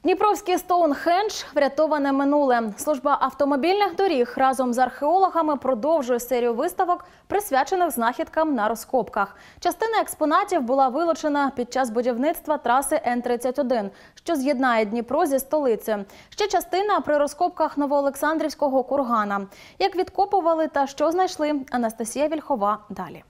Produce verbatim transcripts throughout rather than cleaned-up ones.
Дніпровський Стоунхендж – врятоване минуле. Служба автомобільних доріг разом з археологами продовжує серію виставок, присвячених знахідкам на розкопках. Частина експонатів була вилучена під час будівництва траси Н тридцять один, що з'єднає Дніпро зі столицею. Ще частина при розкопках Новоолександрівського кургана. Як відкопували та що знайшли – Анастасія Вільхова далі.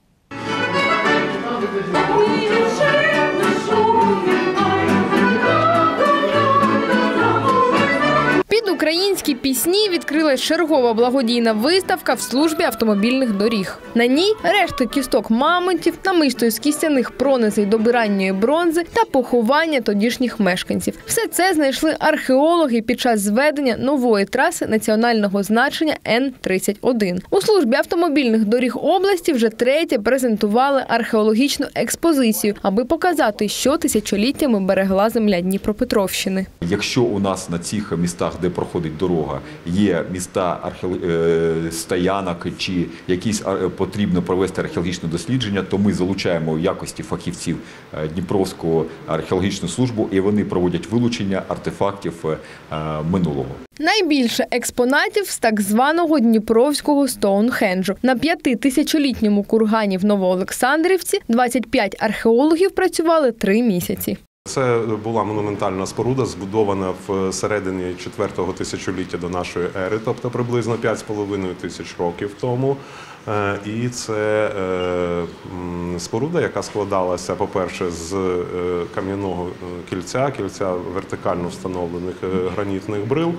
Під українські пісні відкрилась чергова благодійна виставка в службі автомобільних доріг. На ній рештки кісток мамонтів, намисто із кістяних пронизей до ранньої бронзи та поховання тодішніх мешканців. Все це знайшли археологи під час зведення нової траси національного значення Н тридцять один. У службі автомобільних доріг області вже третє презентували археологічну експозицію, аби показати, що тисячоліттями берегла земля Дніпропетровщини. Якщо у нас на цих містах, де проходить дорога, є міста стоянок чи якісь потрібно провести археологічне дослідження, то ми залучаємо в якості фахівців Дніпровську археологічну службу, і вони проводять вилучення артефактів минулого. Найбільше експонатів з так званого Дніпровського Стоунхенджу. На п'ятитисячолітньому кургані в Новоолександрівці двадцять п'ять археологів працювали три місяці. Це була монументальна споруда, збудована в середині четвертого тисячоліття до нашої ери, тобто приблизно п'ять з половиною тисяч років тому. І це споруда, яка складалася, по-перше, з кам'яного кільця, кільця вертикально встановлених гранітних брил,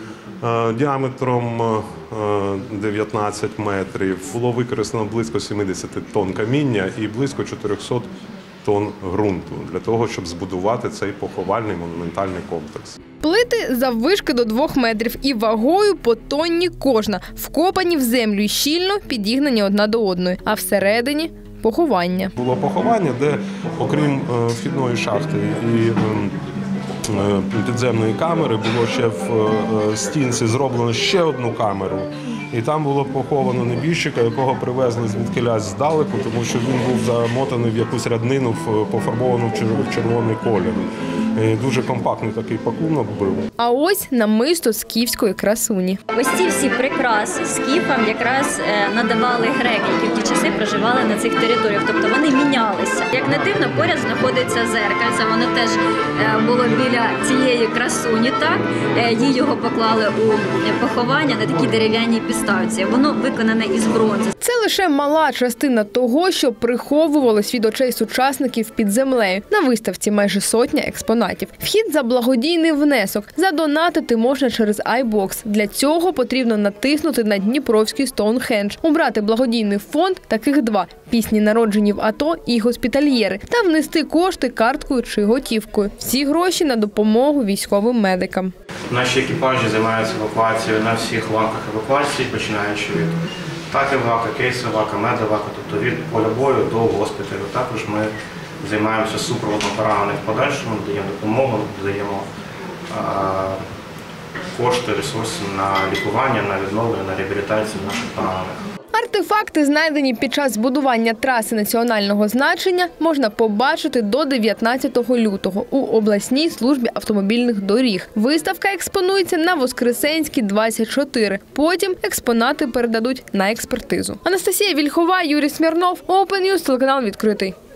діаметром дев'ятнадцять метрів. Було використано близько сімдесят тонн каміння і близько чотирьохсот тонн ґрунту для того, щоб збудувати цей поховальний монументальний комплекс. Плити заввишки до двох метрів і вагою по тонні кожна, вкопані в землю і щільно підігнані одна до одної, а всередині – поховання. Було поховання, де, окрім вхідної шахти і підземної камери, було ще в стінці зроблено ще одну камеру. І там було поховано небіжчика, якого привезли звідкилясь здалеку, тому що він був замотаний в якусь ряднину, пофарбовану в червоний колір. І дуже компактний такий пакунок був. А ось намисто скіфської красуні. Ось ці всі прикраси скіфам якраз надавали греки, які в ті часи проживали на цих територіях. Тобто вони мінялися. Як не дивно, поряд знаходиться зеркальце. Воно теж було біля цієї красуні. Так? Їй його поклали у поховання на такій дерев'яній підставці. Воно виконане із бронзи. Це лише мала частина того, що приховувалось від очей сучасників під землею. На виставці майже сотня експонатів. Вхід за благодійний внесок. Задонатити можна через айбокс. Для цього потрібно натиснути на Дніпровський Стоунхендж. Убрати благодійний фонд, таких два – пісні, народжені в АТО і госпітальєри, та внести кошти карткою чи готівкою. Всі гроші на допомогу військовим медикам. Наші екіпажі займаються евакуацією на всіх ланках евакуації, починаючи від татівлака, кейсовлака, медовлака, тобто від поля бою до госпіталю. Також ми займаємося супроводом поранених в подальшому, надаємо допомогу, надаємо кошти, ресурси на лікування, на відновлення, на реабілітацію наших поранених. Артефакти, знайдені під час будування траси національного значення, можна побачити до дев'ятнадцятого лютого у обласній службі автомобільних доріг. Виставка експонується на Воскресенській, двадцять чотири. Потім експонати передадуть на експертизу. Анастасія Вільхова, Юрій Смірнов, Open News, телеканал «Відкритий».